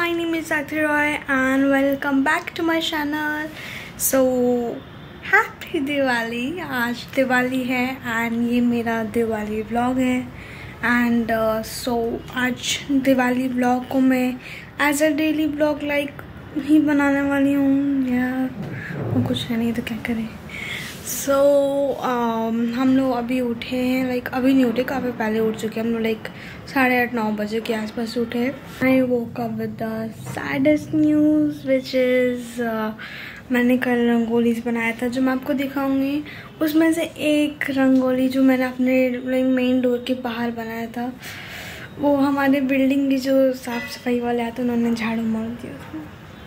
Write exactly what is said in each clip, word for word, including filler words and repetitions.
my name is Sakshi Roy and welcome back to my channel. So happy Diwali. आज दिवाली है and ये मेरा Diwali vlog है and uh, so आज Diwali vlog को मैं as a daily vlog like ही बनाने वाली हूँ या कुछ है नहीं तो क्या करें. सो so, um, हम लोग अभी उठे हैं लाइक like, अभी नहीं उठे, काफ़ी पहले उठ चुके हैं हम लोग. लाइक साढ़े आठ नौ बजे के आसपास उठे. I woke up with the saddest news which is मैंने कल रंगोलीज बनाया था जो मैं आपको दिखाऊंगी. उसमें से एक रंगोली जो मैंने अपने लाइक मेन डोर के बाहर बनाया था, वो हमारे बिल्डिंग की जो साफ़ सफाई वाले आते हैं उन्होंने झाड़ू मार दिया उसमें.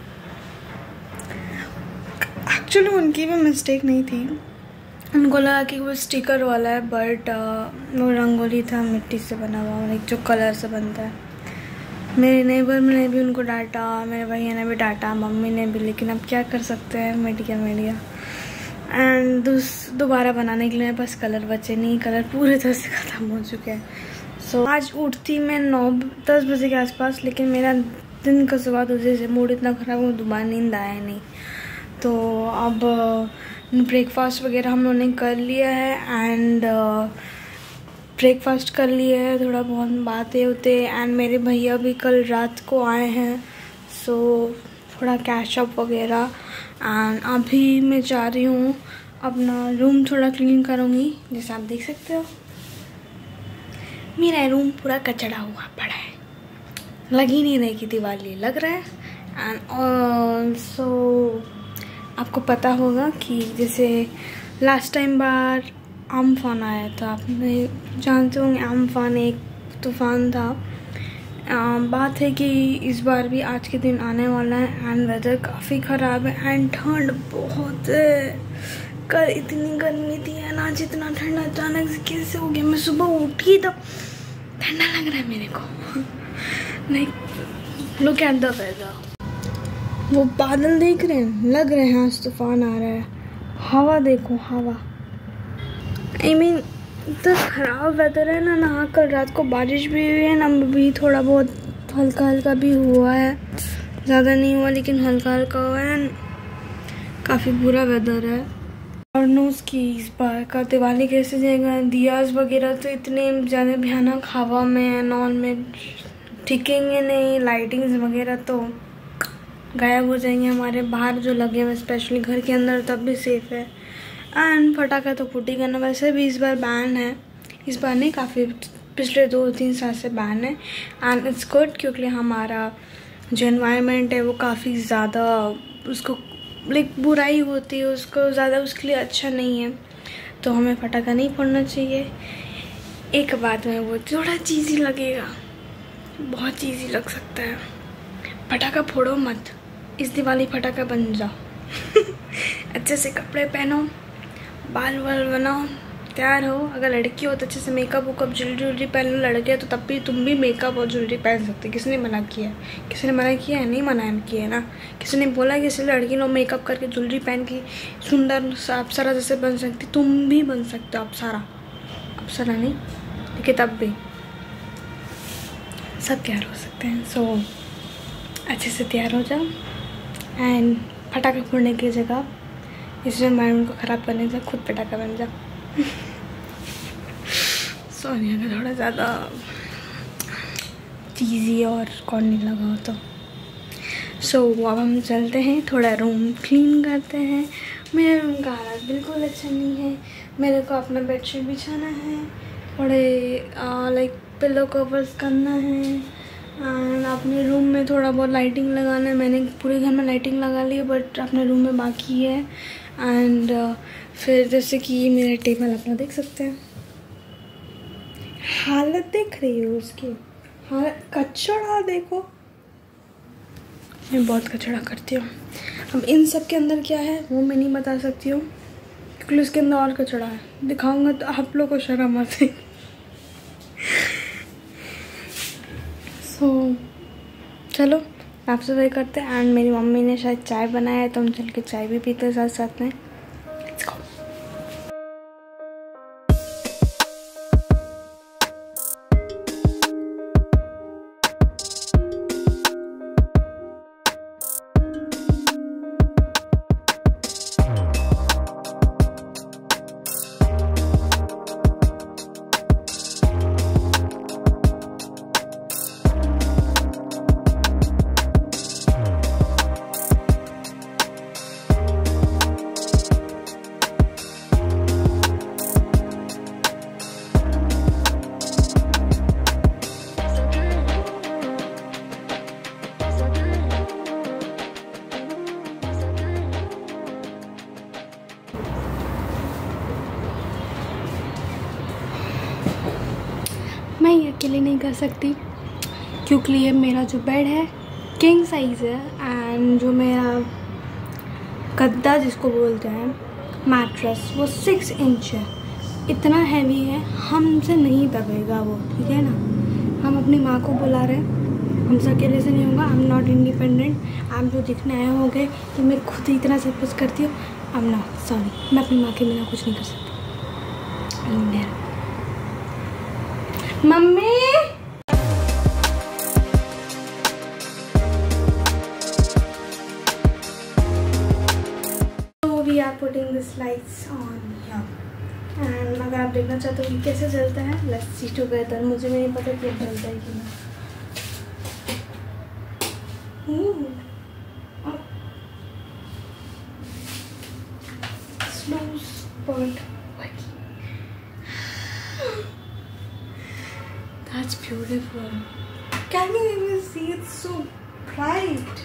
एक्चुअली उनकी भी मिस्टेक नहीं थी, उनको लगा कि वो स्टिकर वाला है बट uh, वो रंगोली था मिट्टी से बना हुआ, लाइक जो कलर से बनता है. मेरे नेबर ने भी उनको डांटा, मेरे भैया ने भी डांटा, मम्मी ने भी, लेकिन अब क्या कर सकते हैं, मीडिया मीडिया. एंड दोबारा बनाने के लिए मेरे पास कलर बचे नहीं, कलर पूरे तरह से ख़त्म हो चुके हैं. सो so, आज उठती मैं नौ दस बजे के आसपास, लेकिन मेरा दिन का सुबह दूसरे से मूड इतना ख़राब हो, दोबारा नींद आया नहीं. तो अब ब्रेकफास्ट वगैरह हम लोगों ने कर लिया है एंड ब्रेकफास्ट कर लिया है, थोड़ा बहुत बातें होते. एंड मेरे भैया भी कल रात को आए हैं, सो थोड़ा कैशअप वगैरह. एंड अभी मैं जा रही हूँ अपना रूम थोड़ा क्लीन करूँगी. जैसे आप देख सकते हो मेरा रूम पूरा कचड़ा हुआ पड़ा है, लग ही नहीं रही कि दिवाली लग रहा है. एंड ऑल्सो आपको पता होगा कि जैसे लास्ट टाइम बार अम्फान आया था, आपने जानते होंगे अम्फान एक तूफ़ान था. आ, बात है कि इस बार भी आज के दिन आने वाला है एंड वेदर काफ़ी ख़राब है एंड ठंड बहुत है. कल इतनी गर्मी थी है ना, जितना ठंडा अचानक से कैसे हो गया. मैं सुबह उठी तो ठंडा लग रहा है मेरे को. Like look at the weather, वो बादल देख रहे हैं, लग रहे हैं आज तूफान आ रहा है. हवा देखो, हवा आई मीन इतना ख़राब वेदर है ना. ना कल रात को बारिश भी हुई है ना, भी थोड़ा बहुत हल्का हल्का भी हुआ है, ज़्यादा नहीं हुआ लेकिन हल्का हल्का हुआ है. काफ़ी बुरा वेदर है. और नोज़ की इस बार का दिवाली कैसे जाएगा. दियाज वगैरह तो इतने ज़्यादा भयानक हवा में नॉन में टिकेंगे नहीं. लाइटिंग्स वगैरह तो गायब हो जाएंगे हमारे. बाहर जो लगे हुए स्पेशली घर के अंदर तब भी सेफ़ है. एंड पटाखा तो फूटेगा ना. वैसे भी इस बार बैन है, इस बार नहीं काफ़ी पिछले दो तीन साल से बैन है. एंड इट्स गुड क्योंकि हमारा जो एनवायरनमेंट है वो काफ़ी ज़्यादा उसको लाइक बुराई होती है, उसको ज़्यादा उसके लिए अच्छा नहीं है. तो हमें पटाखा नहीं फोड़ना चाहिए. एक बात में वो थोड़ा चीज़ी लगेगा, बहुत चीज़ी लग सकता है. पटाखा फोड़ो मत, इस दिवाली पटाखा बन जाओ. अच्छे से कपड़े पहनो, बाल वाल बनाओ, तैयार हो. अगर लड़की हो तो अच्छे से मेकअप वुकअप ज्वेलरी व्वेलरी पहन लो. लड़के तो तब भी तुम भी मेकअप और ज्वेलरी पहन सकते. किसने मना किया है, किसी ने मना किया है? नहीं मना किया है ना. किसी ने बोला कि इसलिए लड़की लोग मेकअप करके ज्वेलरी पहन के सुंदर अप्सरा जैसे बन सकती. तुम भी बन सकते हो अप्सरा, अप्सरा नहीं लेकिन तब भी सब तैयार हो सकते हैं. सो अच्छे से तैयार हो जाओ एंड पटाखा फोड़ने की जगह इस एनवायरनमेंट को ख़राब करने से खुद पटाखा बन जाओ. सॉरी अगर थोड़ा ज़्यादा चीज़ी और कॉर्नी लगा हो तो. सो so, अब हम चलते हैं, थोड़ा रूम क्लीन करते हैं. मेरे रूम का हालत बिल्कुल अच्छा नहीं है. मेरे को अपना बेडशीट बिछाना है, थोड़े लाइक पिलो कवर्स करना है एंड अपने रूम में थोड़ा बहुत लाइटिंग लगाना है. मैंने पूरे घर में लाइटिंग लगा ली है बट अपने रूम में बाकी है. एंड uh, फिर जैसे कि ये मेरा टेबल अपना देख सकते हैं, हालत देख रही हो उसकी, हालत कचड़ा देखो. मैं बहुत कचड़ा करती हूँ. अब इन सब के अंदर क्या है वो मैं नहीं बता सकती हूँ क्योंकि उसके अंदर और कचड़ा है. दिखाऊंगा तो आप लोग को शर्म आती. सो so, चलो साफ सफाई करते हैं. एंड मेरी मम्मी ने शायद चाय बनाया है तो हम चल के चाय भी पीते हैं साथ साथ में. Let's go. मैं ये अकेले नहीं कर सकती, क्योंकि ये मेरा जो बेड है किंग साइज़ है, एंड जो मेरा गद्दा जिसको बोलते हैं मैट्रेस वो सिक्स इंच है। इतना हैवी है, हमसे नहीं दबेगा वो, ठीक है ना। हम अपनी माँ को बुला रहे हैं, हमसे अकेले से नहीं होगा। I am not independent. आप जो दिखने आए होंगे कि मैं खुद ही इतना सब कुछ करती हूँ, आई एम नॉट, सॉरी। मैं अपनी माँ के बिना कुछ नहीं कर सकती। मम्मी तो we are putting this lights on here, and अगर आप देखना चाहते हो कि कैसे जलता है, लेट्स सी टुगेदर। मुझे नहीं पता कि जलता है कि नहीं। Slow spot working. That's beautiful. Can you even see? It's so bright.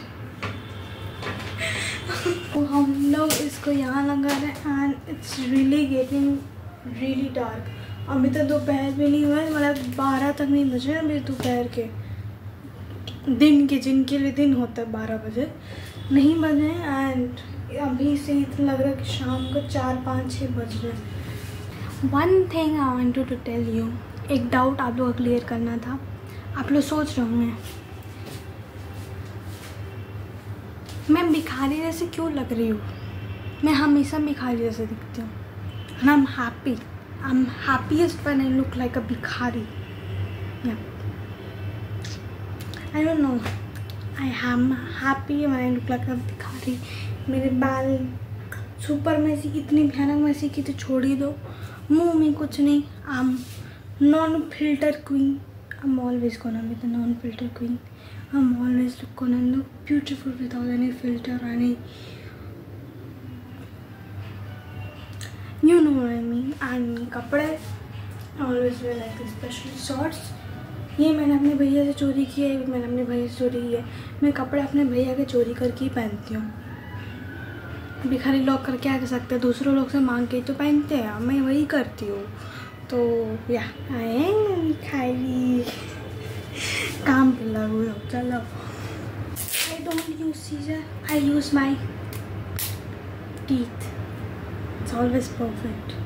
तो हम लोग इसको यहाँ लगा रहे हैं and it's really getting really dark. अभी तक दोपहर भी नहीं हुआ है, मतलब बारह तक नहीं बजे अभी दोपहर के, दिन के, जिनके लिए दिन होता है बारह बजे नहीं बजे, एंड अभी से इतना लग रहा है कि शाम को चार पाँच छः बज रहे हैं। One thing I wanted to tell you, एक डाउट आप लोग को क्लियर करना था। आप लोग सोच रहे होंगे मैं भिखारी जैसे क्यों लग रही हूँ। मैं हमेशा भिखारी जैसे दिखती हूँ, and I am happy. I am happiest when I look like a भिखारी। या I don't know, I am happy when I look like a भिखारी। मेरे बाल सुपर मैसी, इतनी भयानक मैसी की तो छोड़ ही दो, मुंह में कुछ नहीं। I am non filter queen. I am always gonna be the non filter queen. I am always gonna look beautiful without any filter, any, you know what I mean. And कपड़े always wear like specially shorts. ये मैंने अपने भैया से चोरी की है, मैंने अपने भैया से चोरी की है। मैं कपड़े अपने भैया के चोरी करके ही पहनती हूँ। भिखारी लोग करके आ सकते हैं, दूसरों लोग से मांग के तो पहनते हैं, मैं वही करती हूँ। तो या आए भिखारी काम पे लगो। चलो, I don't use scissor, I use my teeth. It's always perfect.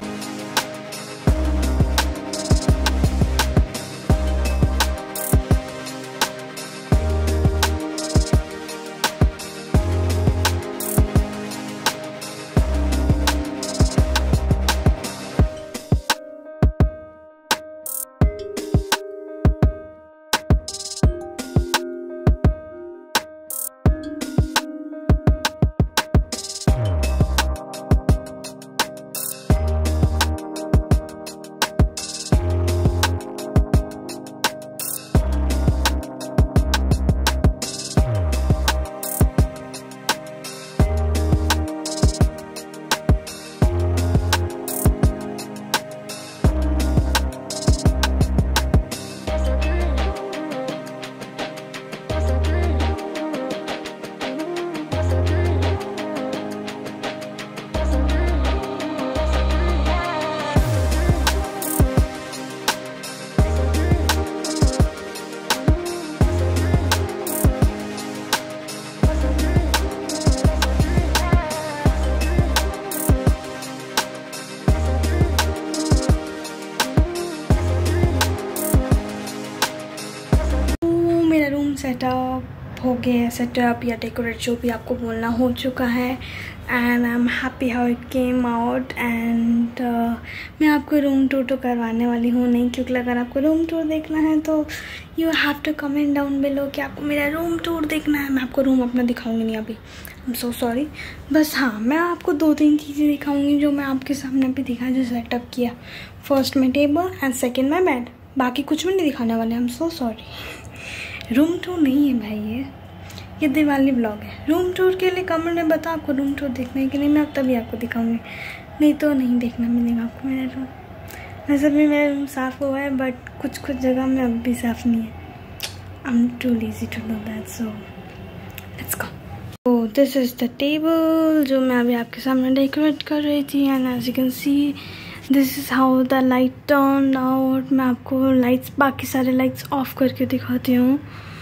Setup हो गया, सेटअप या डेकोरेट जो भी आपको बोलना हो चुका है, and I am happy how it came out. And मैं आपको रूम टूर तो करवाने वाली हूँ नहीं, क्योंकि अगर आपको रूम टूर देखना है तो you have to comment down below कि आपको मेरा रूम टूर देखना है। मैं आपको रूम अपना दिखाऊंगी नहीं अभी, आई एम सो सॉरी। बस हाँ, मैं आपको दो तीन चीज़ें दिखाऊंगी जो मैं आपके सामने अभी दिखा, जो सेटअप किया। फर्स्ट में टेबल एंड सेकेंड में बेड, बाकी कुछ भी नहीं दिखाने वाले। I am so sorry. Room tour नहीं है भाई, ये ये दिवाली ब्लॉग है। रूम टूर के लिए कमेंट में बताओ आपको रूम टूर देखना है कि नहीं, मैं अब तभी आपको दिखाऊंगी, नहीं तो नहीं देखना मिलेगा आपको मेरा रूम। वैसे भी मेरा रूम साफ़ हुआ है, बट कुछ कुछ जगह में अब भी साफ़ नहीं है। I am too lazy to do that, so let's go. तो दिस इज़ द टेबल जो मैं अभी आपके सामने डेकोरेट कर रही थी, and as you can see this is how the light turn out. मैं आपको लाइट्स बाकी सारे लाइट्स ऑफ करके दिखाती हूँ।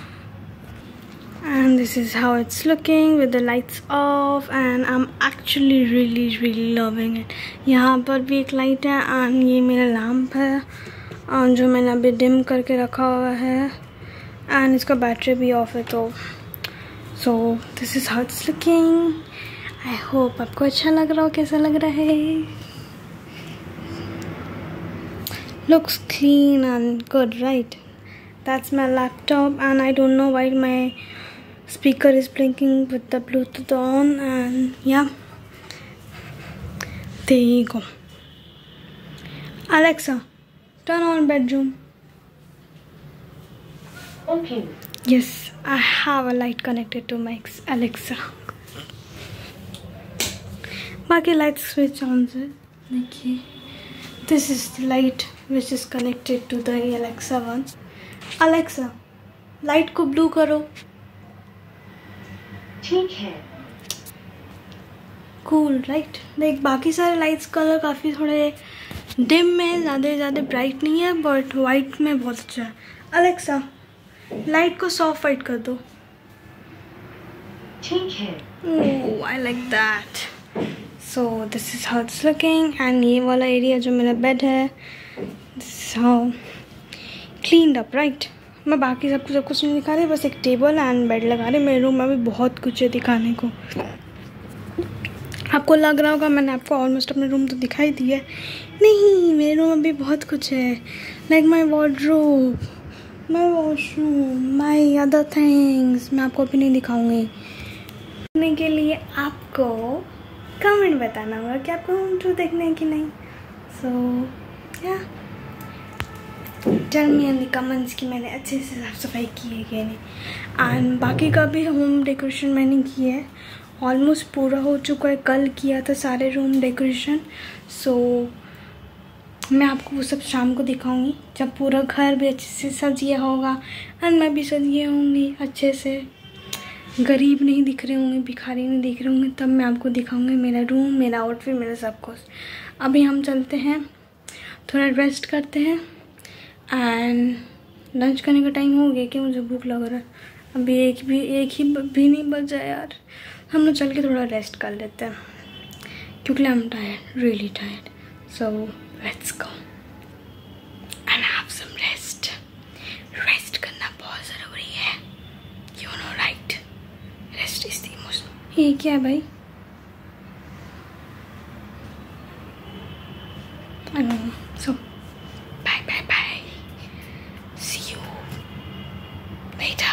And this is how it's looking with the lights off and I'm actually really really loving it. यहाँ पर भी एक लाइट है and ये मेरा लैम्प है और जो मैंने अभी डिम करके रखा हुआ है and इसका बैटरी भी ऑफ है। तो so this is how it's looking. I hope आपको अच्छा लग रहा हो। कैसा लग रहा है? Looks clean and good, right? That's my laptop and I don't know why my speaker is blinking with the Bluetooth on, and yeah, there you go. Alexa, turn on bedroom. Okay. Yes, I have a light connected to my Alexa. बाकी lights switch on से देखिए. This is the light which is connected to the Alexa one. Alexa, light को blue करो. ठीक है। Cool right. देख बाकी सारे लाइट्स कलर काफ़ी थोड़े डिम में, ज़्यादा ज़्यादा ब्राइट नहीं है, बट वाइट में बहुत अच्छा है। अलेक्सा, लाइट को सॉफ्ट वाइट कर दो। ठीक है। Oh I like that. So this is how it's looking and ये वाला एरिया जो मेरा बेड है, this is how cleaned up right. मैं बाकी सब कुछ सब कुछ नहीं दिखा रही, बस एक टेबल एंड बेड लगा रही। मेरे रूम में भी बहुत कुछ है दिखाने को। आपको लग रहा होगा मैंने आपको ऑलमोस्ट अपने रूम तो दिखाई दिया है। नहीं, मेरे रूम में भी बहुत कुछ है, like my wardrobe, my washroom, my other things. मैं आपको अभी नहीं दिखाऊंगी। देखने के लिए आपको कमेंट बताना होगा कि आपको होम टूर देखना है कि नहीं। So yeah tell me in the comments कि मैंने अच्छे से साफ सफाई की है कि नहीं। एंड बाकी का भी होम डेकोरेशन मैंने की है, ऑलमोस्ट पूरा हो चुका है। कल किया था सारे रूम डेकोरेशन। सो मैं आपको वो सब शाम को दिखाऊंगी जब पूरा घर भी अच्छे से सजिया होगा एंड मैं भी सजिए होंगी अच्छे से, गरीब नहीं दिख रहे होंगे, भिखारी नहीं दिख रहे होंगे, तब मैं आपको दिखाऊंगी मेरा रूम, मेरा आउटफिट, मेरा सब कुछ। अभी हम चलते हैं, थोड़ा रेस्ट करते हैं एंड लंच करने का टाइम हो गया कि मुझे भूख लग रहा है। अभी एक भी एक ही भी नहीं बचा यार। हम लोग चल के थोड़ा रेस्ट कर लेते हैं क्योंकि I am tired, really tired. So let's go and have some rest. Rest करना बहुत ज़रूरी है, you know right. Rest is the most. ये क्या है भाई? I know. So bye bye bye, see you later.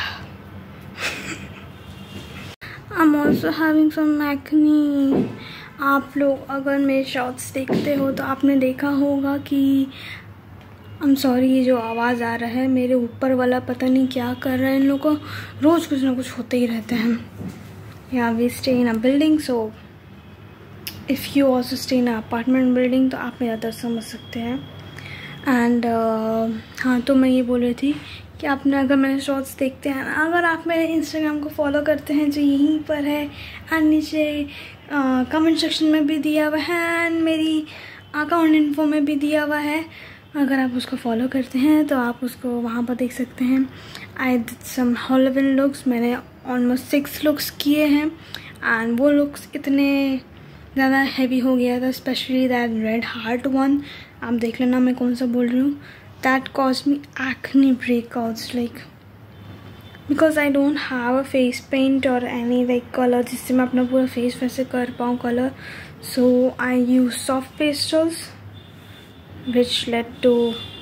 I'm also having some acne. आप लोग अगर मेरे शॉर्ट्स देखते हो तो आपने देखा होगा कि आई एम सॉरी, ये जो आवाज़ आ रहा है मेरे ऊपर वाला पता नहीं क्या कर रहा है। इन लोगों को रोज़ कुछ ना कुछ होते ही रहते हैं। Yeah we stay in a building, so if you also stay in a apartment building तो आप मेरा दर्द समझ सकते हैं। एंड uh, हाँ, तो मैं ये बोल रही थी कि आपने अगर मेरे शॉर्ट्स देखते हैं, अगर आप मेरे इंस्टाग्राम को फॉलो करते हैं जो यहीं पर है एंड नीचे कमेंट सेक्शन में भी दिया हुआ है एंड मेरी अकाउंट इन्फो में भी दिया हुआ है, अगर आप उसको फॉलो करते हैं तो आप उसको वहाँ पर देख सकते हैं। I did some Halloween looks, मैंने ऑलमोस्ट सिक्स लुक्स किए हैं एंड वो लुक्स इतने ज़्यादा हैवी हो गया था, specially that red heart one. आप देख लेना मैं कौन सा बोल रही हूँ। That cause me acne breakouts, like because I don't have a face paint और एनी लाइक कलर जिससे मैं अपना पूरा फेस वैसे कर पाऊँ colour. So I use soft pastels which led to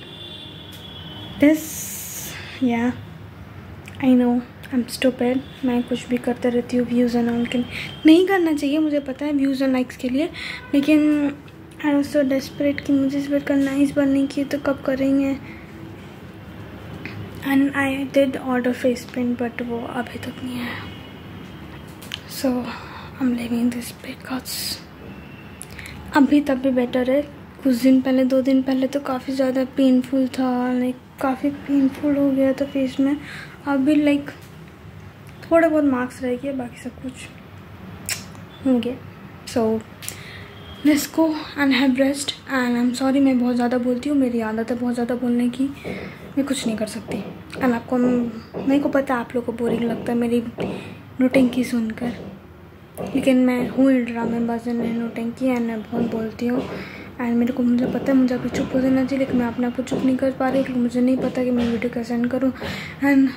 this. Yeah I know I am stupid, मैं कुछ भी करते रहती हूँ व्यूज़ एंड ऑल के। नहीं करना चाहिए, मुझे पता है, व्यूज़ एंड लाइक्स के लिए, लेकिन आई वाज सो डेस्परेट कि मुझे इस बार करना है, इस बार नहीं किए तो कब करेंगे। And I did order face paint but वो अभी तक नहीं आया। So I am living this breakouts. अभी तब भी बेटर है, कुछ दिन पहले, दो दिन पहले तो काफ़ी ज़्यादा पेनफुल था, लाइक काफ़ी पेनफुल हो गया था फेस में। अभी लाइक थोड़े बहुत मार्क्स रह गए, बाकी सब कुछ हो गया। So let's go and have rest and I am sorry, मैं बहुत ज़्यादा बोलती हूँ, मेरी आदत है बहुत ज़्यादा बोलने की, मैं कुछ नहीं कर सकती। एंड आपको, मेरे को पता है आप लोग को बोरिंग लगता है मेरी नोटंकी सुनकर, लेकिन मैं हूँ ड्रामेबाज एंड नोटंकी एंड मैं बहुत बोलती हूँ। एंड मेरे को, मुझे पता है मुझे अभी चुप हो जाना चाहिए, लेकिन मैं अपने आप को चुप नहीं कर पा रही क्योंकि मुझे नहीं पता कि मैं वीडियो कैसे एंड करूँ। एंड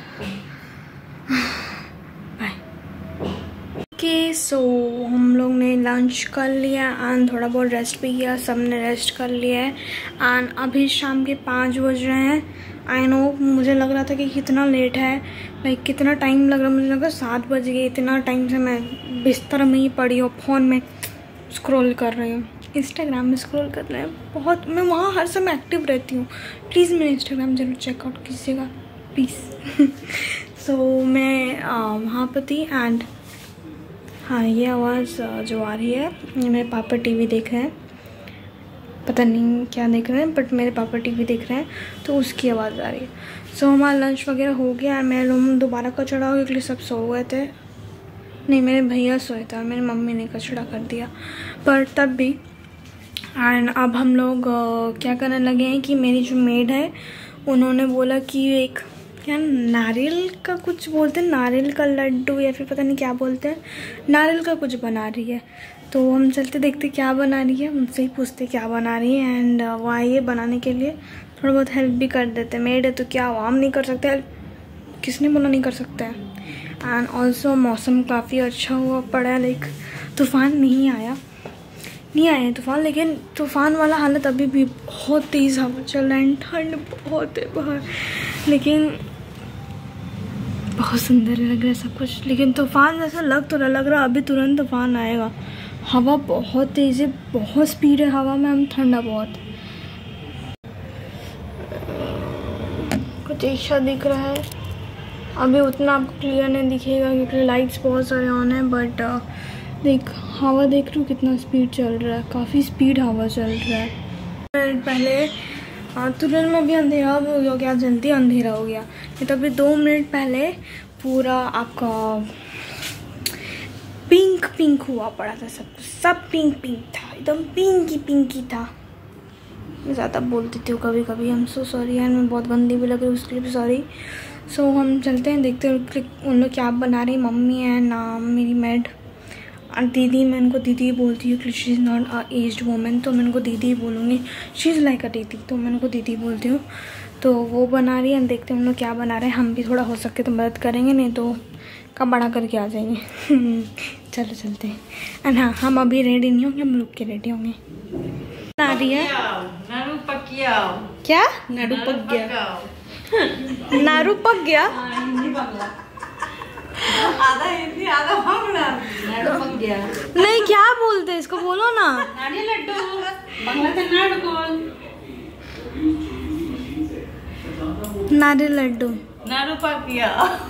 ओके, सो हम लोग ने लंच कर लिया एंड थोड़ा बहुत रेस्ट भी किया, सब ने रेस्ट कर लिया है। एंड अभी शाम के पाँच बज रहे हैं। आई नो, मुझे लग रहा था कि कितना लेट है, लाइक कितना टाइम लग रहा है, मुझे लगा सात बज गए। इतना टाइम से मैं बिस्तर में ही पड़ी हूँ, फ़ोन में स्क्रॉल कर रही हूँ, इंस्टाग्राम में स्क्रॉल कर रहे हैं बहुत। मैं वहाँ हर समय एक्टिव रहती हूँ, प्लीज़ मेरा इंस्टाग्राम जरूर चेकआउट कीजिएगा प्लीज़। सो मैं वहाँ पर थी एंड हाँ, ये आवाज़ जो आ रही है, मेरे पापा टीवी देख रहे हैं, पता नहीं क्या देख रहे हैं, बट मेरे पापा टीवी देख रहे हैं तो उसकी आवाज़ आ रही है। सो so, हमारा लंच वगैरह हो गया और मेरा रूम दोबारा कचड़ा हो गया क्योंकि सब सो गए थे। नहीं, मेरे भैया सोए थे और मेरी मम्मी ने कचड़ा कर दिया, पर तब भी। एंड अब हम लोग क्या करने लगे हैं कि मेरी जो मेड है उन्होंने बोला कि एक क्या नारियल का कुछ बोलते हैं, नारियल का लड्डू या फिर पता नहीं क्या बोलते हैं, नारियल का कुछ बना रही है। तो हम चलते देखते क्या बना रही है, उनसे ही पूछते क्या बना रही है। एंड वो आइए बनाने के लिए, थोड़ा बहुत हेल्प भी कर देते। मेड है तो क्या हुआ, हम नहीं कर सकते हेल्प, किसने बोला नहीं कर सकते हैं। एंड ऑल्सो मौसम काफ़ी अच्छा हुआ पड़ा है, लाइक तूफ़ान नहीं आया नहीं आया तूफ़ान, लेकिन तूफ़ान वाला हालत अभी भी बहुत तेज़ हवा चल रहा है, ठंड बहुत है बाहर, लेकिन बहुत सुंदर लग रहा है सब कुछ। लेकिन तूफ़ान जैसा लग तो लग रहा अभी तुरंत तूफ़ान आएगा। हवा बहुत तेज़ है, बहुत स्पीड है हवा में, हम ठंडा बहुत। कुछ ऐसा दिख रहा है, अभी उतना आपको क्लियर नहीं दिखेगा क्योंकि लाइट्स बहुत सारे ऑन है, बट देख हवा देख रही हूँ कितना स्पीड चल रहा है, काफ़ी स्पीड हवा चल रहा है। पहले तुरंत में भी अंधेरा हो गया, जल्दी अंधेरा हो गया, नहीं तो अभी दो मिनट पहले पूरा आपका पिंक पिंक हुआ पड़ा था, सब सब पिंक पिंक था, एकदम पिंक ही पिंक ही था। मैं ज़्यादा बोल देती हूँ कभी कभी, हम सो सॉरी यार, मैं बहुत गंदी भी लग रही हूँ उसके लिए भी सॉरी। सो so, हम चलते हैं देखते हैं उन लोग क्या बना रही। मम्मी है ना मेरी मेड, और दीदी, मैं उनको दीदी ही बोलती हूँ क्योंकि she is not a aged women, तो मैं उनको दीदी ही बोलूँगी, शी इज़ लाइक अ दीदी, तो मैं उनको दीदी बोलती हूँ। तो वो बना रही है, देखते हैं हम लोग क्या बना रहे हैं, हम भी थोड़ा हो सके तो मदद करेंगे, नहीं तो कब बड़ा करके आ जाएंगे। चलो चलते हैं। एंड हाँ, हम अभी रेडी नहीं होंगे, हम रुक के रेडी होंगे। आ रही है नारू पक गया, क्या नारू पक गया, नारू पक गया, आधा हिंदी आधा बांग्ला, नाडू पक गया। नहीं, क्या बोलते इसको, बोलो ना। नारियल लड्डू, बांग्ला में नाडू बोल, नारियल लड्डू, नाडू पक गया।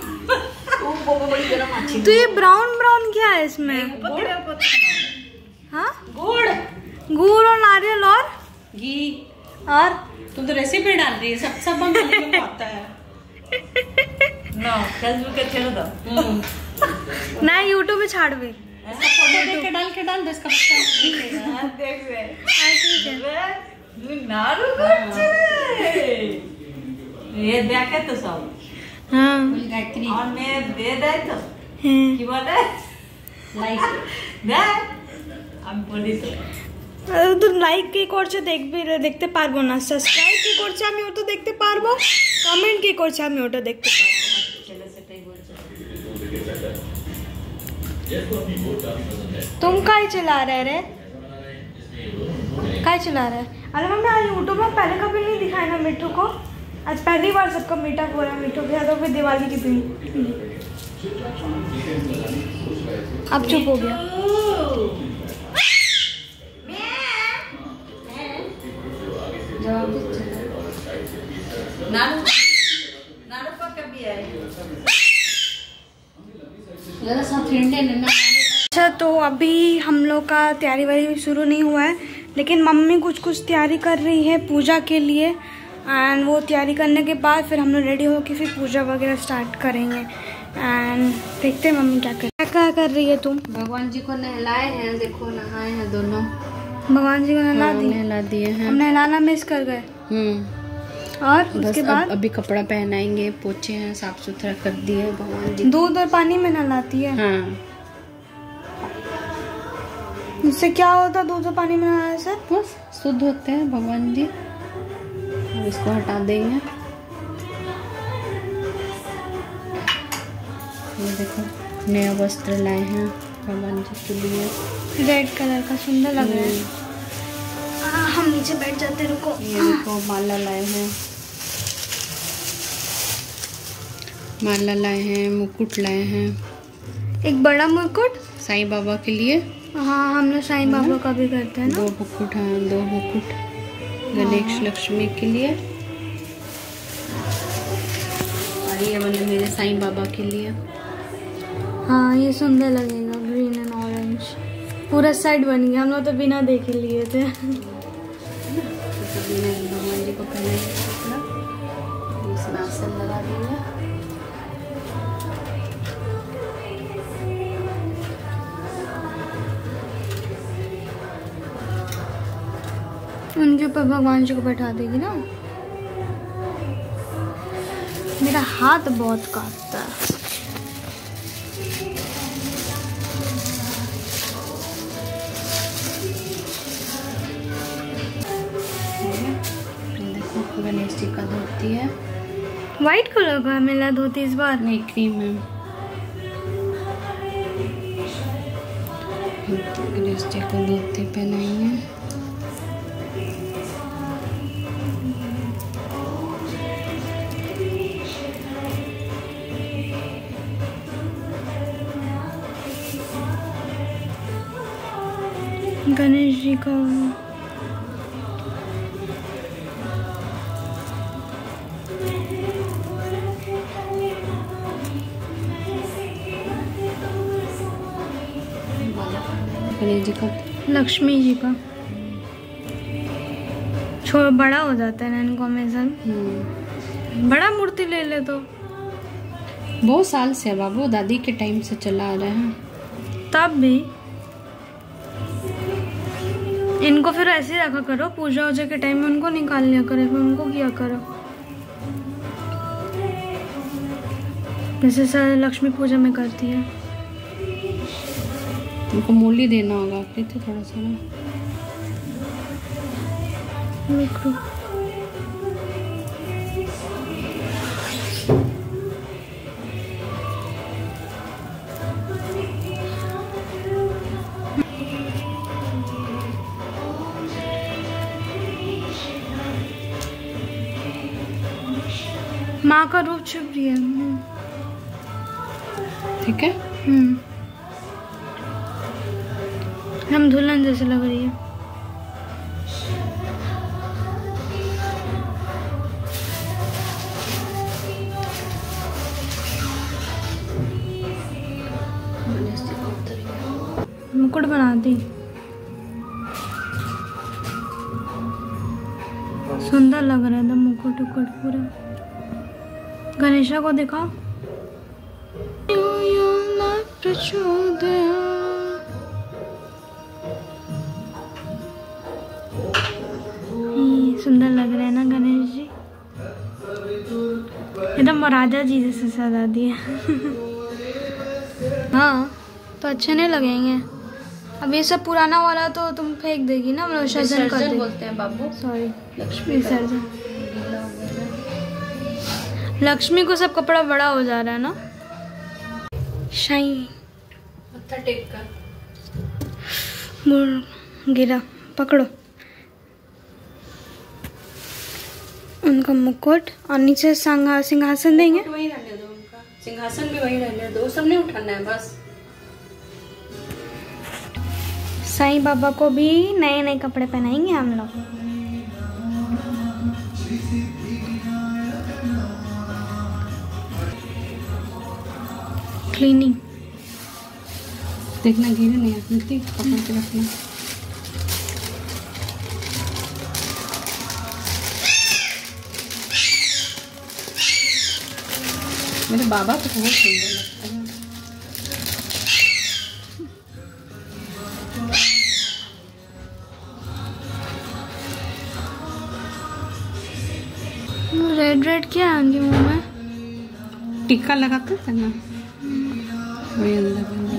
तो ये ब्राउन ब्राउन क्या है इसमें? हाँ, गुड़, गुड़ और नारियल और घी। और तुम तो रेसिपी डाल रही है, सब सब बनाने में आता है ना, फेसबुक पे छोड़ दो ना, यूट्यूब पे छाड़ भी, ऐसा फोटो देख के डाल के डाल दो, इसका पता देख वे ठीक है नारू कुछ ये देखे तो सब। हाँ, और मैं दे दे तो की बोले लाइक दे, हम बोली तो তো লাইক কি করছে দেখবি, দেখতে পারবো না, সাবস্ক্রাইব কি করছে আমি ওটা দেখতে পারবো, কমেন্ট কি করছে আমি ওটা দেখতে পারবো। चलो सेटाई बोलছে तुम काय चला रहे रे, काय चला रहे? अरे मम्मी, आज यूट्यूब में पहले कभी नहीं दिखाया ना मिट्टू को, आज पहली बार सबका मीटअप हो रहा है मिट्टू के साथ, तो फिर दिवाली की दिन। अब चुप हो गया। नारू नारू पक कभी है ज़रा सा ठंडे ने। अच्छा, तो अभी हम लोग का तैयारी वारी शुरू नहीं हुआ है, लेकिन मम्मी कुछ कुछ तैयारी कर रही है पूजा के लिए। एंड वो तैयारी करने के बाद फिर हम लोग रेडी होकर फिर पूजा वगैरह स्टार्ट करेंगे। एंड देखते हैं मम्मी क्या कर क्या क्या कर रही है तुम। भगवान जी को नहलाए हैं, देखो नहाए हैं दोनों, भगवान जी को नहला दिए नहला दिए हैं। हम नहलाना मिस कर गए। हम्म और बस उसके बाद अब, अभी कपड़ा पहनाएंगे, पोछे हैं, साफ सुथरा कर दिए भगवान जी। दूध और पानी में नहलाती है। हाँ इससे क्या होता दूध और पानी में नहलाने से? बस शुद्ध होते हैं भगवान जी। अब इसको हटा देंगे। ये देखो नया वस्त्र लाए हैं भगवान जी के लिए, रेड कलर का, सुंदर लग रहा है। आ, हम नीचे बैठ जाते, रुको। ये देखो माला लाए हैं, माला लाए हैं, मुकुट लाए हैं। एक बड़ा मुकुट साईं बाबा के लिए। हाँ हम लोग साईं बाबा का भी करते हैं ना। दो मुकुट, हाँ दो मुकुट गणेश लक्ष्मी के लिए। और ये वाले मेरे साईं बाबा के लिए। हाँ ये सुंदर लगेगा, ग्रीन एंड ऑरेंज पूरा सेट बन गया। हम लोग तो बिना देखे लिए थे। तो भगवान जी को पहनाएंगे कपड़ा, इसमें आसन लगा देंगे। उनके ऊपर भगवान जी को बैठा देगी ना। मेरा हाथ बहुत कांपता है। देखो गणेश जी का धोती है, व्हाइट कलर का मिला धोती इस बार। नहीं क्रीम है। गणेश जी को धोती पहनाएंगे। गणेश जी का गणेश जी का, लक्ष्मी जी का छोटा बड़ा हो जाता है ना इनको हमेशा। बड़ा मूर्ति ले ले तो। बहुत साल से बाबू दादी के टाइम से चला आ रहे हैं। तब भी इनको फिर ऐसे रखा करो, पूजा वूजा के टाइम में उनको निकाल लिया करो, फिर उनको किया करो। जैसे सर लक्ष्मी पूजा में करती है। उनको मूली देना होगा प्रीति थोड़ा सा ना। रुक रुक माँ का रूप छिप रही है। ठीक है। हम्म हम दुल्हन जैसे लग रही है। मुकुट बना दी, सुंदर लग रहा है एकदम मुकुट उकुट पूरा। गणेशा को दिखाओ। सुंदर लग रहे हैं ना गणेश जी, एकदम राजा जी जैसे सजा दिए। हाँ तो अच्छे नहीं लगेंगे। अब ये सब पुराना वाला तो तुम फेंक देगी ना, विसर्जन कर देगी। बोलते हैं बाबू, सॉरी लक्ष्मी विसर्जन। लक्ष्मी को सब कपड़ा बड़ा हो जा रहा है ना। शाइन मत्था टेक कर, मुड़ गिरा, पकड़ो उनका मुकुट और नीचे सिंहासन देंगे। वही रहने दो, उनका सिंहासन भी वही रहने दो, सब नहीं उठाना है बस। साईं बाबा को भी नए नए कपड़े पहनाएंगे हम लोग। क्लीनिंग देखना गिरे नहीं, अपनी पकड़ के रखना। मेरे बाबा को बहुत सुंदर लगता है। रेड रेड क्या है उनके मुंह में? टीका लगाते थे ना, वही अंदर अंदर।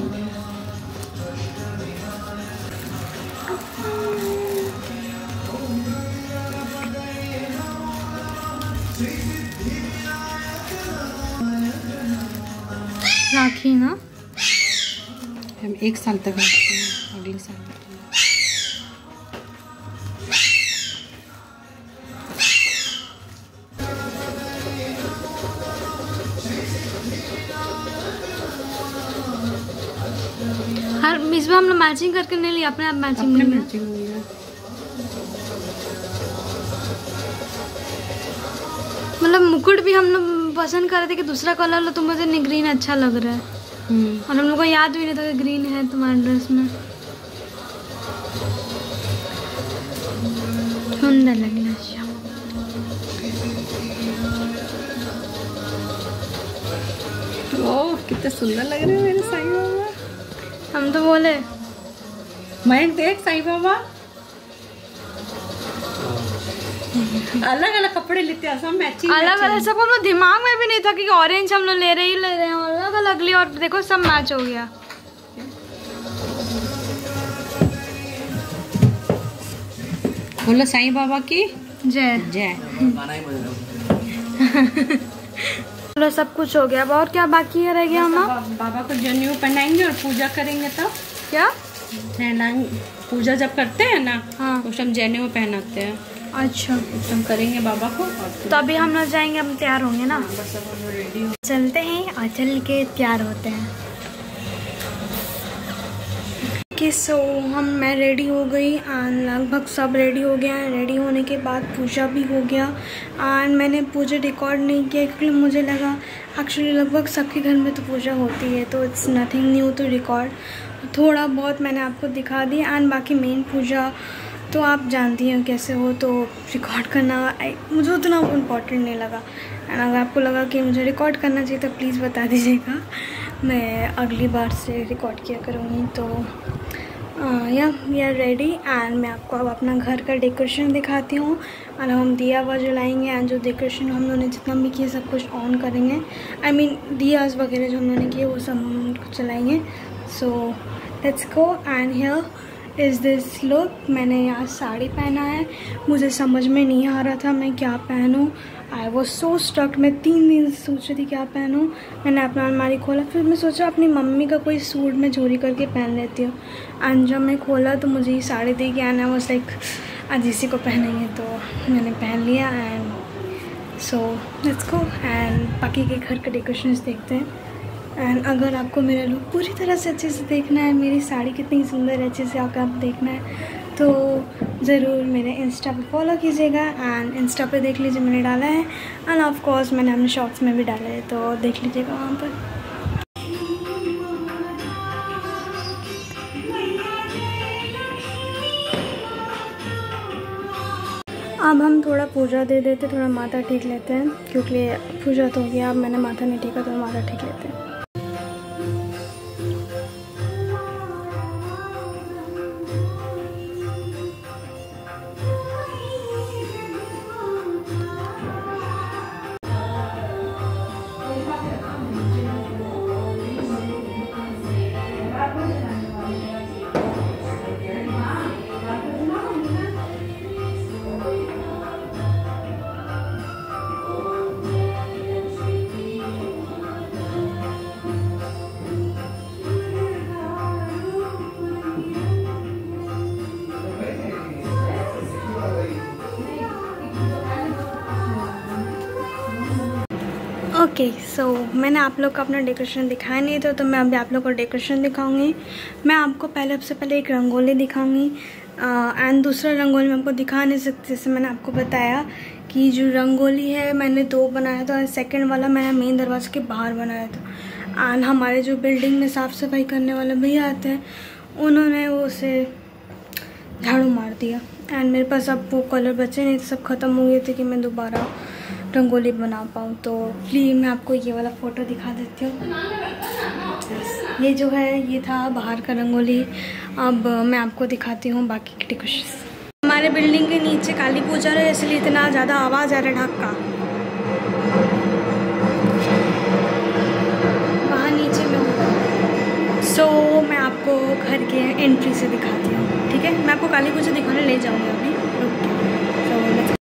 राखी ना हम एक साल तक रखते हैं, अगले साल। हर इस बार हम लोग मैचिंग करके नहीं लिया, अपने आप मैचिंग अपने नहीं मैचिंग हो गया। मतलब मुकुट भी हम लोग पसंद कर रहे थे कि दूसरा कलर लो, तो मुझे नहीं ग्रीन अच्छा लग रहा है। और हम लोग को याद भी नहीं था कि ग्रीन है तुम्हारे ड्रेस में। सुंदर लग रहा है। ओह कितने सुंदर लग रहे हैं मेरे साईं बाबा। हम तो बोले मैं देख साईं बाबा अलग अलग कपड़े लेते हैं, सब मैचिंग अलग अलग, सब हम लोग दिमाग में भी नहीं था कि ऑरेंज हम लोग ले रहे ही ले रहे हैं, अलग अलग लिए और देखो सब मैच हो गया। बोलो साईं बाबा की जय जय। चलो सब कुछ हो गया, अब और क्या बाकी है रह गया? हम बाबा को जनेऊ पहनाएंगे और पूजा करेंगे तब। क्या पूजा जब करते हैं ना, हाँ उस टाइम जनेऊ पहनाते हैं। अच्छा उस टाइम करेंगे बाबा को। तो अभी हम लोग जाएंगे, हम तैयार होंगे ना। बस अब हम रेडी हो चलते हैं और चल के तैयार होते हैं कि सो हम मैं रेडी हो गई एंड लगभग सब रेडी हो गया है। रेडी होने के बाद पूजा भी हो गया एंड मैंने पूजा रिकॉर्ड नहीं किया क्योंकि मुझे लगा एक्चुअली लगभग सबके घर में तो पूजा होती है, तो it's nothing new to record. थोड़ा बहुत मैंने आपको दिखा दिया एंड बाकी मेन पूजा तो आप जानती हैं कैसे हो, तो रिकॉर्ड करना मुझे उतना इम्पोर्टेंट नहीं लगा। एंड अगर आपको लगा कि मुझे रिकॉर्ड करना चाहिए तो प्लीज़ बता दीजिएगा, मैं अगली बार से रिकॉर्ड किया करूँगी। तो या वी आर रेडी एंड मैं आपको अब अपना घर का डेकोरेशन दिखाती हूँ। और हम दिया हुआ जलाएंगे एंड जो डेकोरेशन हम लोगों ने जितना भी किया सब कुछ ऑन करेंगे। आई मीन दियाज वगैरह जो हम लोगों ने किए वो सब हम चलाएँगे। So let's go and here is this look. मैंने यहाँ साड़ी पहना है, मुझे समझ में नहीं आ रहा था मैं क्या पहनूँ। आई वॉज सो स्टक, मैं तीन दिन से सोच रही थी क्या पहनूँ। मैंने अपना अलमारी खोला, फिर मैं सोचा अपनी मम्मी का कोई सूट मैं चोरी करके पहन लेती हूँ। एंड जब मैं खोला तो मुझे ये साड़ी दी गया, आई वाज लाइक आज इसी को पहनेंगे, तो मैंने पहन लिया। एंड सो लेट्स गो एंड बाकी के घर के डेकोरेशंस देखते हैं। एंड अगर आपको मेरा लुक पूरी तरह से अच्छे से देखना है, मेरी साड़ी कितनी सुंदर है अच्छे से अगर आप देखना है, तो ज़रूर मेरे इंस्टा पे फॉलो कीजिएगा एंड इंस्टा पे देख लीजिए मैंने डाला है। एंड ऑफ कोर्स मैंने अपने शॉर्ट्स में भी डाला है, तो देख लीजिएगा वहाँ पर। अब हम थोड़ा पूजा दे देते, थोड़ा माथा टेक लेते हैं क्योंकि पूजा तो हो गया, अब मैंने माथा नहीं टेका तो माथा टेक लेते हैं। ओके सो मैंने आप लोग को अपना डेकोरेशन दिखाया नहीं था, तो मैं अभी आप लोग को डेकोरेशन दिखाऊंगी। मैं आपको पहले सबसे पहले एक रंगोली दिखाऊंगी एंड दूसरा रंगोली मैं आपको दिखा नहीं सकती। जैसे मैंने आपको बताया कि जो रंगोली है मैंने दो बनाया था और सेकंड वाला मैंने मेन दरवाजे के बाहर बनाया था। एंड हमारे जो बिल्डिंग में साफ़ सफाई करने वाले भैया आते हैं उन्होंने वो उसे झाड़ू मार दिया एंड मेरे पास अब वो कलर बचे नहीं थे, सब ख़त्म हो गए थे कि मैं दोबारा रंगोली बना पाऊँ। तो प्लीज़ मैं आपको ये वाला फ़ोटो दिखा देती हूँ। ये जो है ये था बाहर का रंगोली। अब मैं आपको दिखाती हूँ बाकी की डेकोरेशन। हमारे बिल्डिंग के नीचे काली पूजा है इसलिए इतना ज़्यादा आवाज़ आ रहा है ढाक का। सो so, मैं आपको घर के एंट्री से दिखाती हूँ, ठीक है। मैं आपको काली पूजा दिखाने ले जाऊँगी अभी। सो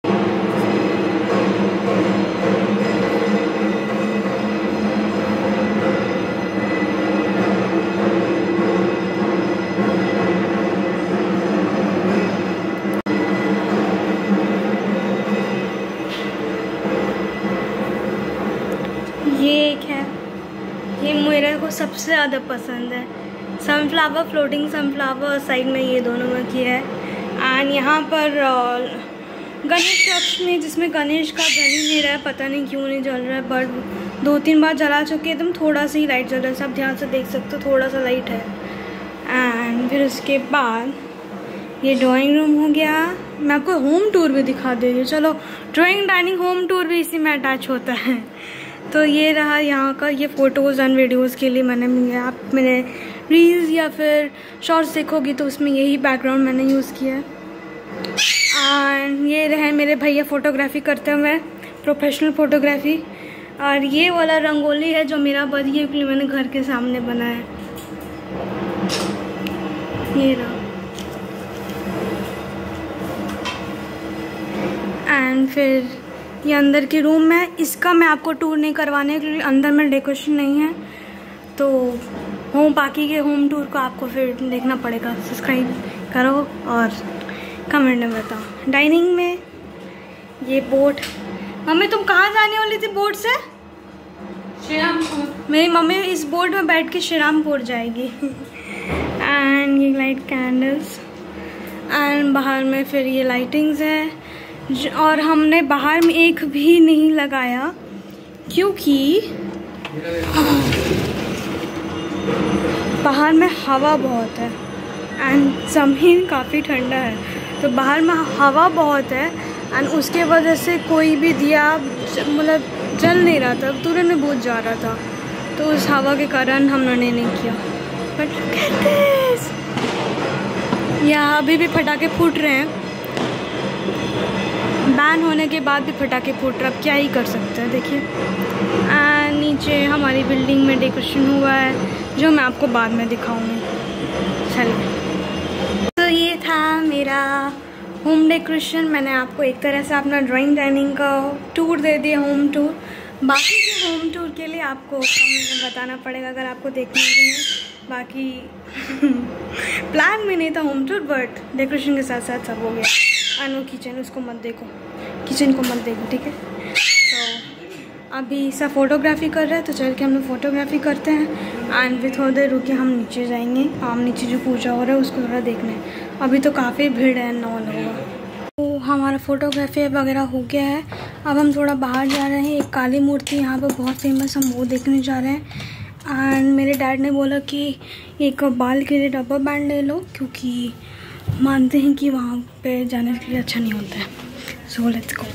ये एक है, ये मेरे को सबसे ज़्यादा पसंद है। सनफ्लावर, फ्लोटिंग सनफ्लावर, साइड में ये दोनों में किया है। एंड यहाँ पर गणेश कक्ष में, जिसमें गणेश का जल ही नहीं रहा है, पता नहीं क्यों नहीं जल रहा है, बट दो तीन बार जला चुके हैं। एकदम थोड़ा सा ही लाइट जल रहा है, सब ध्यान से देख सकते हो, थोड़ा सा लाइट है। एंड फिर उसके बाद ये ड्राइंग रूम हो गया। मैं आपको होम टूर भी दिखा दे रही हूँ। चलो, ड्राइंग डाइनिंग होम टूर भी इसी में अटैच होता है। तो ये रहा यहाँ का, ये फ़ोटोज़ एंड वीडियोज़ के लिए मैंने, आप मेरे रील्स या फिर शॉर्ट्स देखोगी तो उसमें यही बैकग्राउंड मैंने यूज़ किया है। एंड ये रहे मेरे भैया फ़ोटोग्राफी करते हुए, प्रोफेशनल फ़ोटोग्राफी। और ये वाला रंगोली है जो मेरा बर्थडे के लिए मैंने घर के सामने बनाया है। ये रहा। एंड फिर ये अंदर के रूम में, इसका मैं आपको टूर नहीं करवाने क्योंकि अंदर में डेकोरेशन नहीं है। तो होम बाकी के होम टूर को आपको फिर देखना पड़ेगा। सब्सक्राइब करो और कमेंट में बताओ। डाइनिंग में ये बोट, मम्मी तुम कहाँ जाने वाली थी बोट से? श्रीरामपुर। मेरी मम्मी इस बोट में बैठ के श्रीरामपुर जाएगी। एंड ये लाइट कैंडल्स, एंड बाहर में फिर ये लाइटिंग्स है। और हमने बाहर में एक भी नहीं लगाया क्योंकि बाहर में हवा बहुत है एंड ज़मीन काफ़ी ठंडा है। तो बाहर में हवा बहुत है एंड उसके वजह से कोई भी दिया मतलब जल नहीं रहा था, तुरंत में बुझ जा रहा था। तो उस हवा के कारण हमने नहीं किया। बट कहते यहाँ अभी भी पटाखे फूट रहे हैं। बैन होने के बाद भी पटाखे फूट रहे, अब क्या ही कर सकते हैं। देखिए एंड नीचे हमारी बिल्डिंग में डेकोरेशन हुआ है जो मैं आपको बाद में दिखाऊंगी। चलिए, तो ये था मेरा होम डेकोरेशन। मैंने आपको एक तरह से अपना ड्राइंग डाइनिंग का टूर दे दिया, होम टूर। बाकी के होम टूर के लिए आपको कमेंट में बताना पड़ेगा अगर आपको देखना है कि नहीं। बाकी प्लान में नहीं था होम टूर, बट डेकोरेशन के साथ साथ सब हो गया। अनु किचन, उसको मत देखो, किचन को मत देखो, ठीक है। तो अभी सब फोटोग्राफी कर रहे हैं, तो चल के हम लोग फोटोग्राफी करते हैं। एंड फिर थोड़ी देर रुके हम नीचे जाएंगे, हम नीचे जो पूजा हो रहा है उसको थोड़ा देखने। अभी तो काफ़ी भीड़ है, नौ लोग। तो हमारा फोटोग्राफी वगैरह हो गया है। अब हम थोड़ा बाहर जा रहे हैं। एक काली मूर्ति यहाँ पर बहुत फेमस, हम वो देखने जा रहे हैं। एंड मेरे डैड ने बोला कि एक बाल के लिए रबर बैंड ले लो, क्योंकि मानते हैं कि वहाँ पे जाने के लिए अच्छा नहीं होता है। So let's go.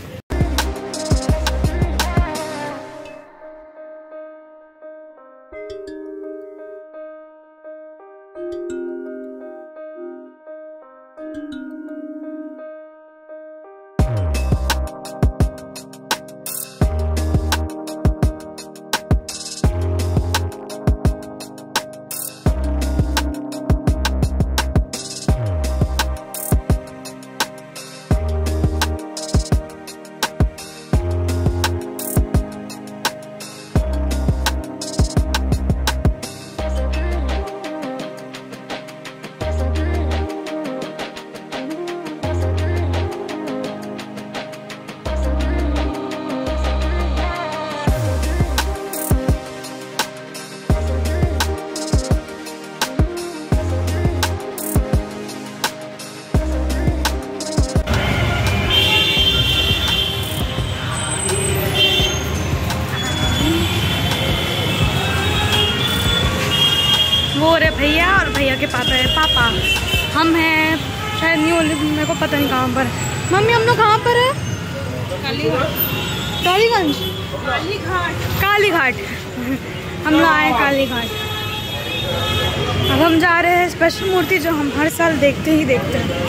वो रहे भैया और भैया के पापा है पापा। हम हैं शायद न्यू, मेरे को पता नहीं कहाँ पर। मम्मी हम लोग कहाँ पर है? कालीगंज। कालीगंज काली घाट काली घाट हम लोग आए काली घाट। अब हम जा रहे हैं स्पेशल मूर्ति जो हम हर साल देखते ही देखते हैं।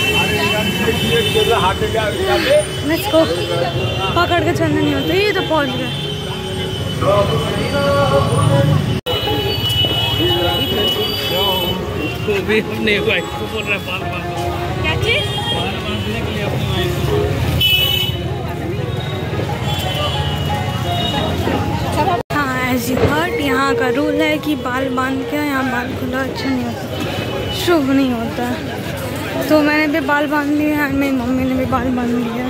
Let's go. पकड़ के चलना नहीं होता, ये तो पहुँच गए। वो भी अपने वाइफ को बोल रहा है बाल बांध दो। क्या चीज? बाल बांधने के लिए अपने वाइफ को। हाँ एज यू हर्ड, यहाँ का रूल है कि बाल बांध के यहाँ बाल खुला अच्छा नहीं होता, शुभ नहीं होता। तो मैंने भी बाल बांध लिए और मेरी मम्मी ने भी बाल बांध लिया।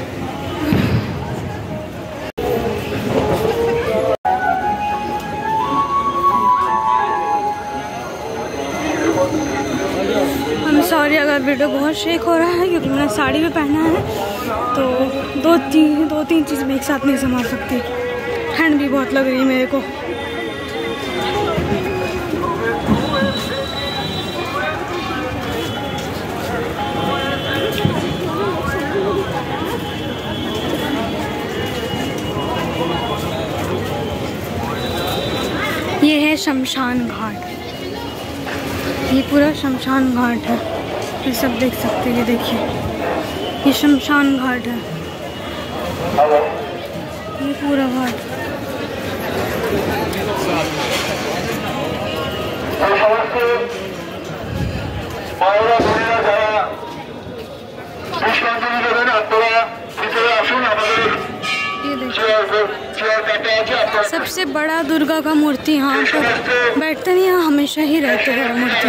हम सॉरी अगर वीडियो बहुत शेक हो रहा है क्योंकि मैंने साड़ी भी पहना है, तो दो तीन दो तीन चीज़ मैं एक साथ नहीं संभाल सकती। ठंड भी बहुत लग रही है मेरे को। ये है शमशान घाट, ये पूरा शमशान घाट है। ये सब देख सकते हैं, ये देखिए ये शमशान घाट है, ये पूरा घाट। सबसे बड़ा दुर्गा का मूर्ति यहाँ पर बैठते नहीं, यहाँ हमेशा ही रहते हैं मूर्ति।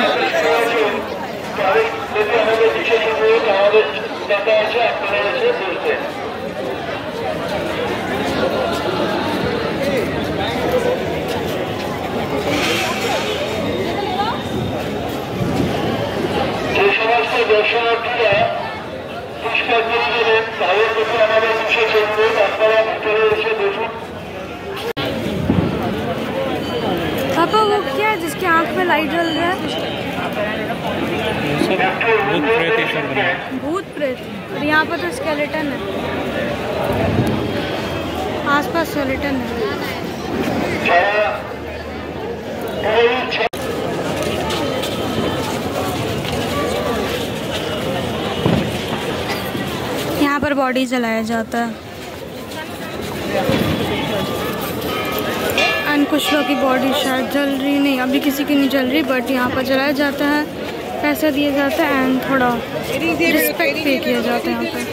पापा वो क्या है जिसकी आँख में लाइट जल रहा है? भूत प्रेत ये सब बना है। भूत प्रेत। और यहाँ पर तो स्केलेटन है, आसपास स्केलेटन है। यहाँ पर बॉडी जलाया जाता है एंड कुछ लोग की बॉडी शायद जल रही नहीं, अभी किसी की नहीं जल रही, बट यहाँ पर जलाया जाता है, पैसा दिया जाता है एंड थोड़ा रिस्पेक्ट पे किया जाता है यहाँ पर।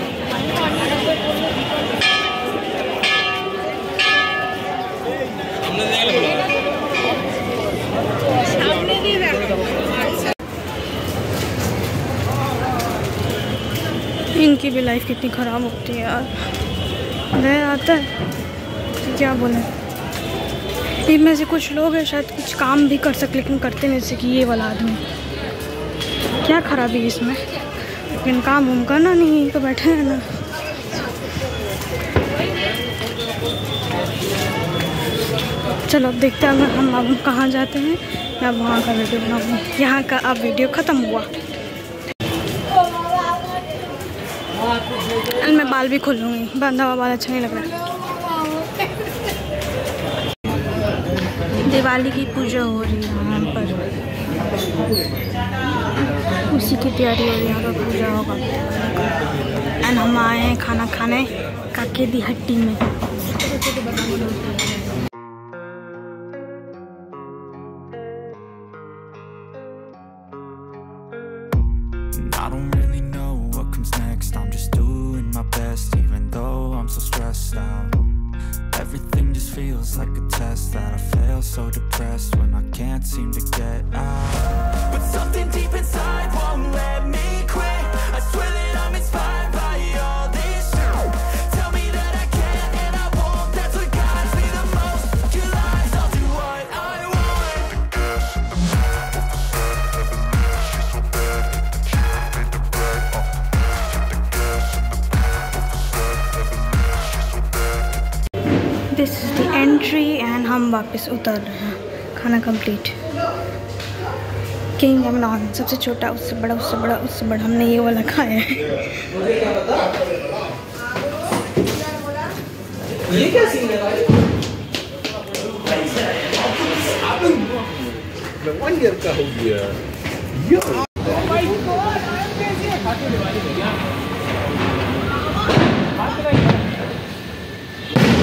इनकी भी लाइफ कितनी ख़राब होती है यार। वह आता है क्या बोले, इनमें से कुछ लोग हैं शायद कुछ काम भी कर सकते लेकिन करते नहीं, जैसे कि ये वाला आदमी। क्या खराबी है इसमें, लेकिन काम हम करना नहीं तो बैठे हैं ना। चलो अब देखते हैं हम अब कहाँ जाते हैं या वहाँ का वीडियो बनाऊँ। यहाँ का अब वीडियो ख़त्म हुआ। मैं बाल भी खोल लूँगी, बांधा हुआ बाल अच्छा नहीं लग रहा है। दिवाली की पूजा हो रही है यहाँ पर, उसी की तैयारी हो रही है, यहाँ पर पूजा होगा। एंड हम आए हैं खाना खाने काके दी हट्टी में। I don't really know what comes next. I'm just doing my best, even though I'm so stressed out. Everything just feels like a test that I fail, so depressed when I can't seem to get out. But something deep inside won't let me quit. I swear that I'm inspired by all this shit. Tell me that I can and I won't. That's what guides me the most. Your lies, I'll do what I want. This is the entry and हम वापस उतर रहे हैं। खाना complete. King एमनॉन सबसे छोटा, उससे बड़ा, उससे बड़ा, उससे बड़ा, हमने ये वाला खाया है। ये क्या सीन है भाई? वन ईयर का हो गया।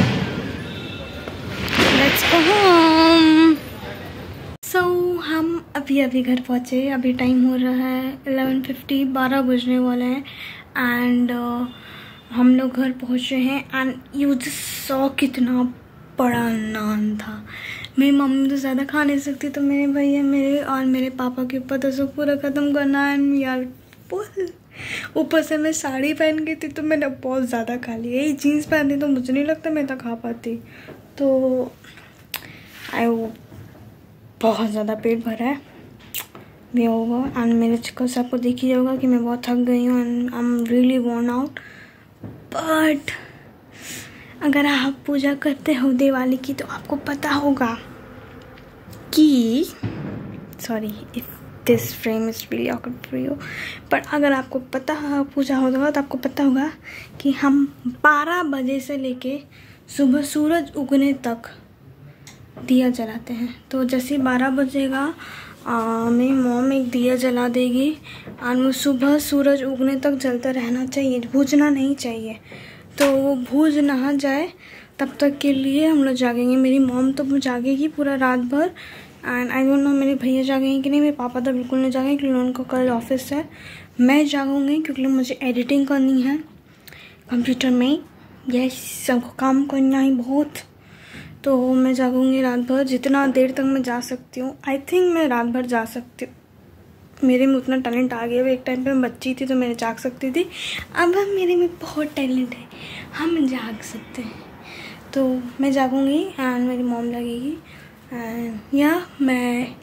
Let's go home. So हम अभी अभी घर पहुँचे। अभी टाइम हो रहा है इलेवन फिफ्टी, बारह बजने वाले हैं। एंड uh, हम लोग घर पहुँचे हैं। एंड यू जस्ट सॉ कितना बड़ा नान था। मेरी मम्मी तो ज़्यादा खा नहीं सकती, तो मेरे भैया मेरे और मेरे पापा के ऊपर तो सब पूरा ख़त्म करना है। यार ऊपर से मैं साड़ी पहन गई थी तो मैंने बहुत ज़्यादा खा लिया। यही जीन्स पहनती तो मुझे नहीं लगता मैं इतना खा पाती। तो आई वो बहुत ज़्यादा पेट भरा है भी होगा। एंड मेरे चक्कर से आपको दिख ही होगा कि मैं बहुत थक गई हूँ and I am really worn out. But अगर आप पूजा करते हो दिवाली की तो आपको पता होगा कि sorry if this frame is really awkward for you, but अगर आपको पता पूजा होगा तो आपको पता होगा कि हम बारह बजे से लेके सुबह सूरज उगने तक दिया जलाते हैं। तो जैसे बारह बजेगा मेरी मॉम एक दिया जला देगी और वो सुबह सूरज उगने तक जलता रहना चाहिए, बुझना नहीं चाहिए। तो वो भूज ना जाए तब तक के लिए हम लोग जागेंगे। मेरी मॉम तो जागेगी पूरा रात भर। एंड आई डोंट नो मेरे भैया जागेंगे कि नहीं। मेरे पापा तो बिल्कुल नहीं जागेंगे क्योंकि उनको कल ऑफिस है। मैं जागूंगी क्योंकि मुझे एडिटिंग करनी है कंप्यूटर में। यस, सबको काम करना है बहुत। तो मैं जागूंगी रात भर, जितना देर तक मैं जा सकती हूँ। आई थिंक मैं रात भर जा सकती हूँ, मेरे में उतना टैलेंट आ गया। एक टाइम पे मैं बच्ची थी तो मैं जाग सकती थी, अब अब मेरे में बहुत टैलेंट है, हम जाग सकते हैं। तो मैं जागूंगी एंड मेरी मॉम लगेगी एंड या मैं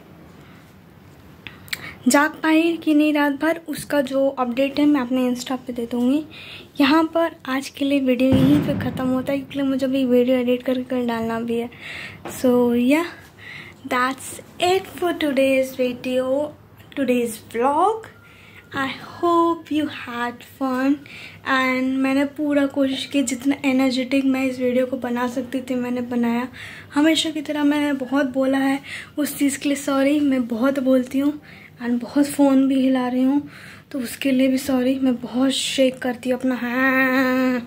जाग पाई कि नहीं रात भर उसका जो अपडेट है मैं अपने इंस्टा पे दे दूँगी। यहाँ पर आज के लिए वीडियो यहीं पे ख़त्म होता है क्योंकि मुझे भी वीडियो एडिट करके कर डालना भी है। So yeah that's it for today's video, today's vlog. I hope you had fun and मैंने पूरा कोशिश की जितना एनर्जेटिक मैं इस वीडियो को बना सकती थी मैंने बनाया। हमेशा की तरह मैंने बहुत बोला है, उस चीज़ के लिए सॉरी। मैं बहुत बोलती हूँ एंड बहुत फ़ोन भी हिला रही हूँ तो उसके लिए भी सॉरी। मैं बहुत शेक करती हूँ अपना हाँ।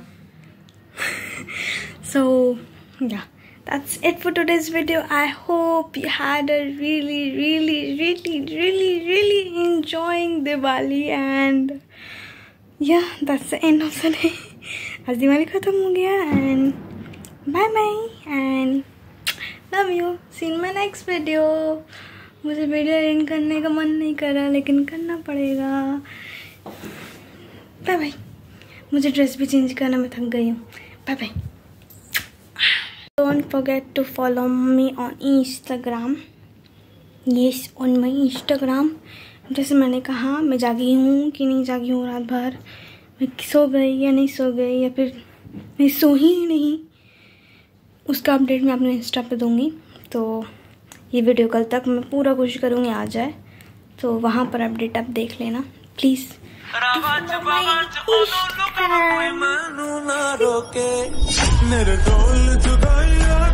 So yeah, that's it for today's video. I hope you had a really really really really really enjoying Diwali and yeah, that's the end of the day. आज दिवाली खत्म हो गया and bye bye and love you. See you in my next video. मुझे video edit करने का मन नहीं कर रहा लेकिन करना पड़ेगा। Bye bye. मुझे ड्रेस भी चेंज करना, मैं थक गई हूँ। Bye bye. Don't forget to follow me on Instagram. Yes, on my Instagram. जैसे मैंने कहा मैं जागी हूँ कि नहीं जागी हूँ रात भर, मैं सो गई या नहीं सो गई या फिर मैं सो ही नहीं, उसका अपडेट मैं अपने इंस्टा पे दूँगी। तो ये वीडियो कल तक मैं पूरा कोशिश करूँगी आ जाए, तो वहाँ पर अपडेट आप देख लेना प्लीज़। मेरे ढोल जुदाई